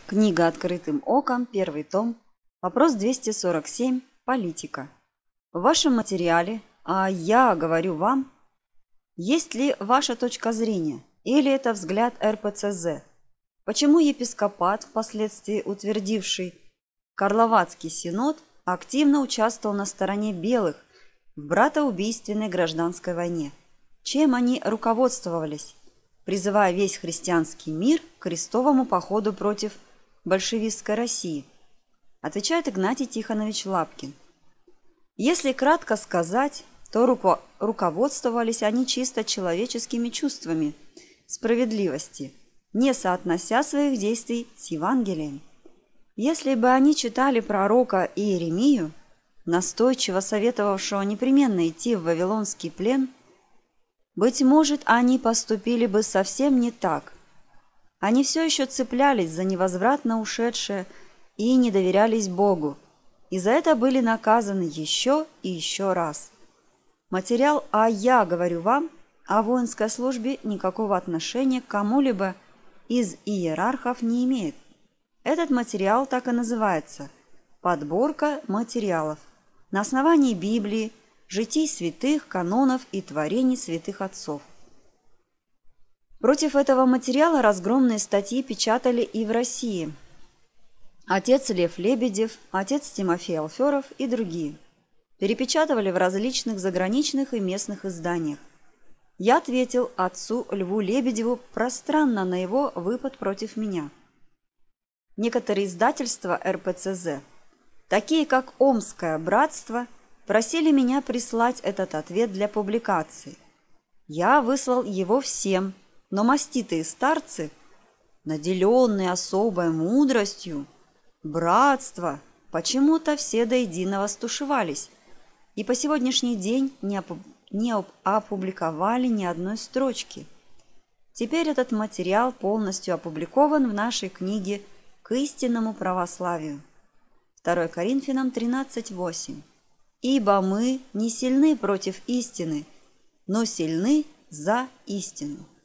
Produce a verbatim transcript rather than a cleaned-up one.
Книга «Открытым оком», первый том, вопрос двести сорок семь, политика. В вашем материале, а я говорю вам, есть ли ваша точка зрения или это взгляд эр пэ цэ зэ? Почему епископат, впоследствии утвердивший Карловацкий синод, активно участвовал на стороне белых в братоубийственной гражданской войне? Чем они руководствовались, призывая весь христианский мир к крестовому походу против большевистской России? Отвечает Игнатий Тихонович Лапкин. Если кратко сказать, то руко- руководствовались они чисто человеческими чувствами справедливости, не соотнося своих действий с Евангелием. Если бы они читали пророка Иеремию, настойчиво советовавшего непременно идти в вавилонский плен, быть может, они поступили бы совсем не так. Они все еще цеплялись за невозвратно ушедшее и не доверялись Богу, и за это были наказаны еще и еще раз. Материал «А я говорю вам» о воинской службе никакого отношения к кому-либо из иерархов не имеет. Этот материал так и называется «Подборка материалов» на основании Библии, житий святых, канонов и творений святых отцов. Против этого материала разгромные статьи печатали и в России. Отец Лев Лебедев, отец Тимофей Алферов и другие. Перепечатывали в различных заграничных и местных изданиях. Я ответил отцу Льву Лебедеву пространно на его выпад против меня. Некоторые издательства эр пэ цэ зэ, такие как Омское братство, просили меня прислать этот ответ для публикации. Я выслал его всем, но маститые старцы, наделенные особой мудростью, братство, почему-то все до единого стушевались и по сегодняшний день не, опу- не опубликовали ни одной строчки. Теперь этот материал полностью опубликован в нашей книге «К истинному православию». второе Коринфянам тринадцать восемь. «Ибо мы не сильны против истины, но сильны за истину».